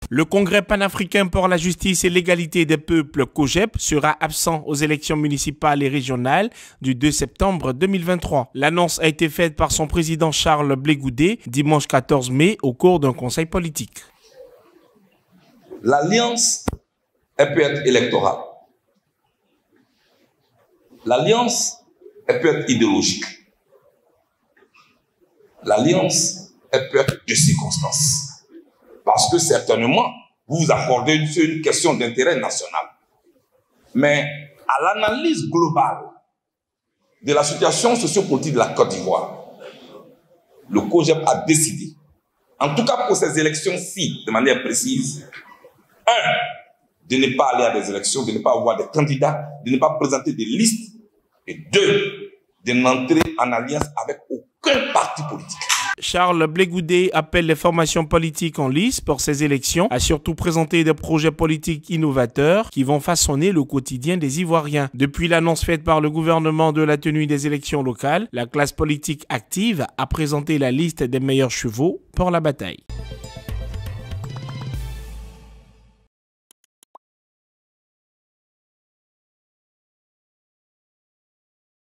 Le Congrès panafricain pour la justice et l'égalité des peuples, COJEP, sera absent aux élections municipales et régionales du 2 septembre 2023. L'annonce a été faite par son président Charles Blé Goudé dimanche 14 mai au cours d'un conseil politique. L'alliance, elle peut être électorale. L'alliance, elle peut être idéologique. L'alliance, elle peut être de circonstances. Parce que certainement, vous vous accordez une question d'intérêt national. Mais à l'analyse globale de la situation sociopolitique de la Côte d'Ivoire, le COJEP a décidé, en tout cas pour ces élections-ci, de manière précise, 1, de ne pas aller à des élections, de ne pas avoir des candidats, de ne pas présenter des listes, et 2, de n'entrer en alliance avec aucun parti politique. Charles Blé Goudé appelle les formations politiques en lice pour ces élections à surtout présenter des projets politiques innovateurs qui vont façonner le quotidien des Ivoiriens. Depuis l'annonce faite par le gouvernement de la tenue des élections locales, la classe politique active a présenté la liste des meilleurs chevaux pour la bataille.